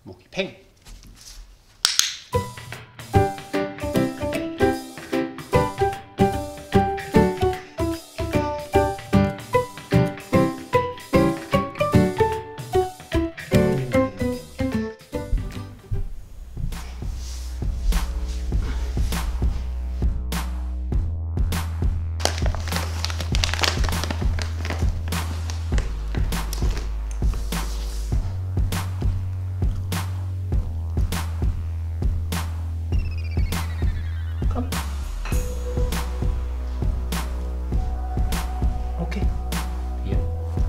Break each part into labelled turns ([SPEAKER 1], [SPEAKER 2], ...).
[SPEAKER 1] Moki Peng. Okay. Hier.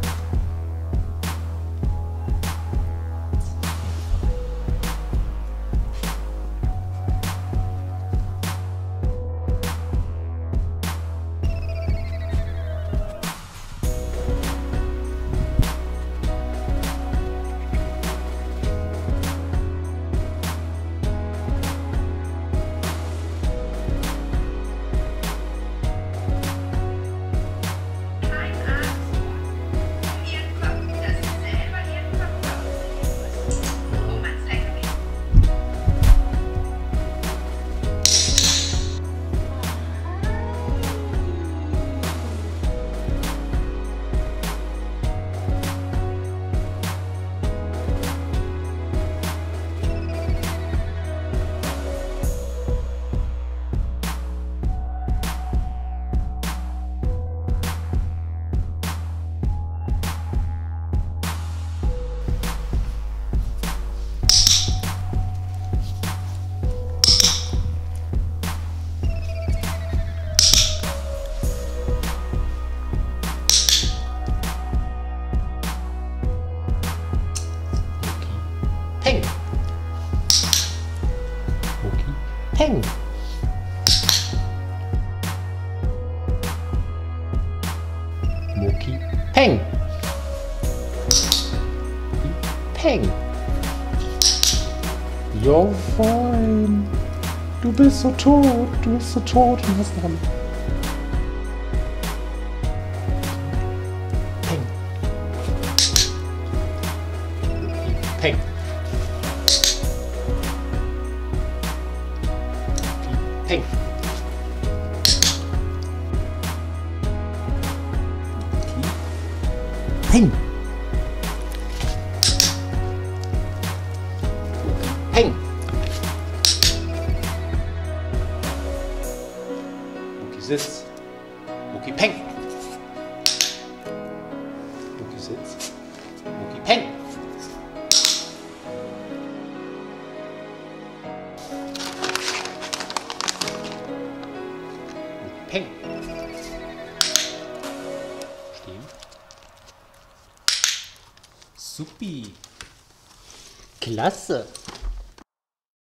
[SPEAKER 1] Peng. Moki Peng. Moki Peng. Peng. Jo, fein. Du bist so tot. Du bist so tot. Du hast dran. Peng. Moki Peng. Peng. Peng. Peng. Moki sitzt. Moki Peng. Moki sitzt. Moki Peng. Peng. Stehen. Supi. Klasse.